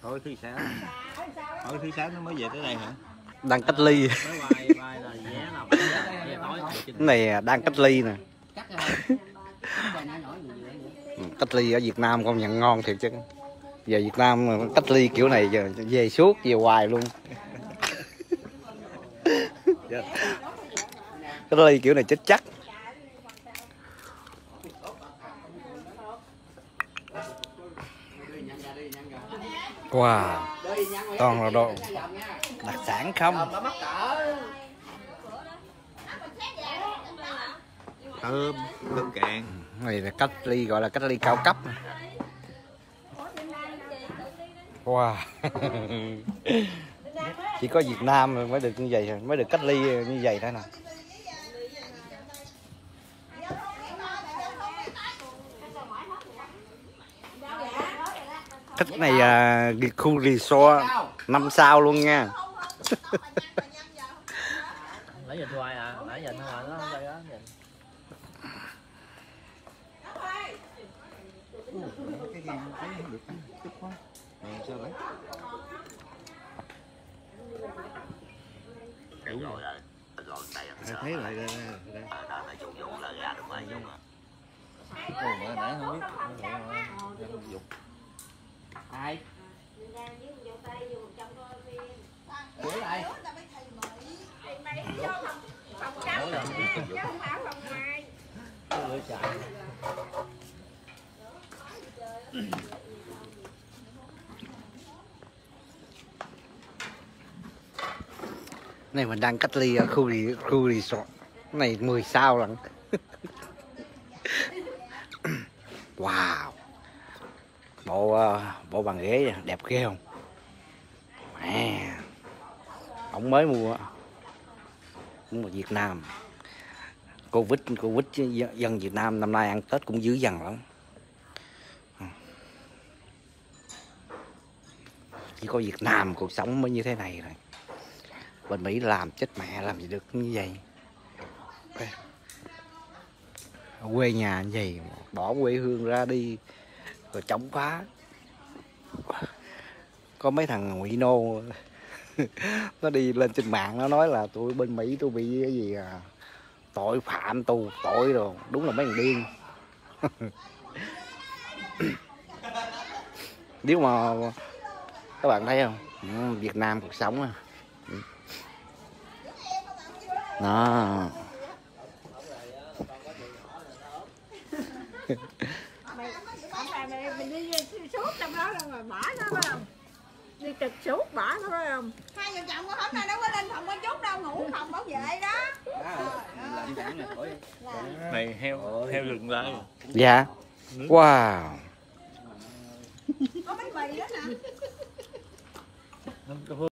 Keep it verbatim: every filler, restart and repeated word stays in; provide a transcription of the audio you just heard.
Thôi thứ sáu. Thôi thứ sáu nó mới về tới đây hả? Đang cách ly. Cái này đang cách ly nè. Cách ly ở Việt Nam công nhận ngon thiệt chứ. Về Việt Nam cách ly kiểu này giờ về suốt về hoài luôn. Cách ly kiểu này chết chắc. Wow, toàn là đồ đặc sản không. Thơm, cơm cạn. Này là cách ly gọi là cách ly cao cấp. Wow. Chỉ có Việt Nam mới được như vậy, mới được cách ly như vậy thôi nè. Khách này à, khu resort năm sao luôn nha. Nãy giờ hoài à, nãy giờ hoài nó không đây đó. Đúng rồi. Thấy lại đây đây. Nãy không biết. Ai? Cuối đây. Này mình đang cách ly ở khu khu resort này mười sao lận. Wow, bộ bộ bàn ghế đẹp ghê không? À, ông mới mua mua Việt Nam. Covid Covid chứ dân Việt Nam năm nay ăn Tết cũng dữ dằn lắm. Chỉ có Việt Nam cuộc sống mới như thế này rồi. Bên Mỹ làm chết mẹ làm gì được như vậy. Ở quê nhà như vậy bỏ quê hương ra đi rồi chống phá. Có mấy thằng ngụy nô nó đi lên trên mạng nó nói là tôi bên Mỹ tôi bị cái gì à, tội phạm tù tội rồi, đúng là mấy thằng điên. Nếu mà các bạn thấy không, ừ, Việt Nam cuộc sống à. Đó. Mình đi suốt trong đó rồi bỏ nó phải không? Đi trực suốt bỏ nó phải không? Hai vợ chồng hôm nay đâu có lên phòng bên chút đâu, ngủ phòng bảo vệ đó. Này heo heo rừng lại. Dạ. Wow. Có bánh mì đó nè.